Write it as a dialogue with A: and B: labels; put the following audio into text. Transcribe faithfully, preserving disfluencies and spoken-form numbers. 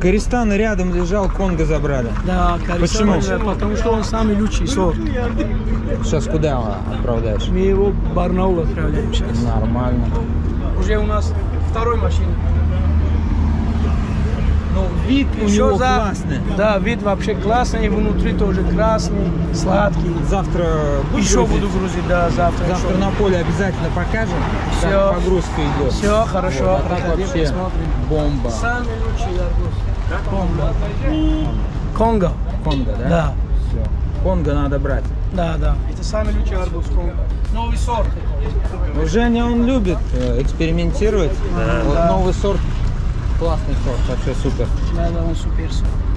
A: Користан рядом лежал, Конго забрали.
B: Да, Користан.
A: Почему?
B: Потому что он самый лучший сорт.
A: Сейчас куда отправляешь?
B: Мы его в Барнаул отправляем сейчас.
A: Нормально.
B: Уже у нас второй машина.
A: Ну, вид у
B: Еще
A: него
B: за-
A: классный.
B: Да, вид вообще классный, внутри тоже красный, сладкий.
A: Завтра будешь
B: Еще
A: грузить?
B: буду грузить, да, завтра.
A: Завтра
B: еще.
A: на поле обязательно покажем,
B: Всё.
A: как погрузка идет.
B: Все, хорошо.
A: Вот, а так
B: Проходи,
A: вообще
B: посмотрим.
A: бомба.
B: Самый лучший арбуз. Конго. Конго.
A: Конго, да?
B: Да,
A: Все. Конго надо брать.
B: да, да. Это самый лучший арбуз Конго. Новый сорт.
A: Ну, Женя, он любит э, экспериментировать. Вот
B: Да.
A: новый сорт, классный сорт, вообще супер.
B: Да, да, он супер.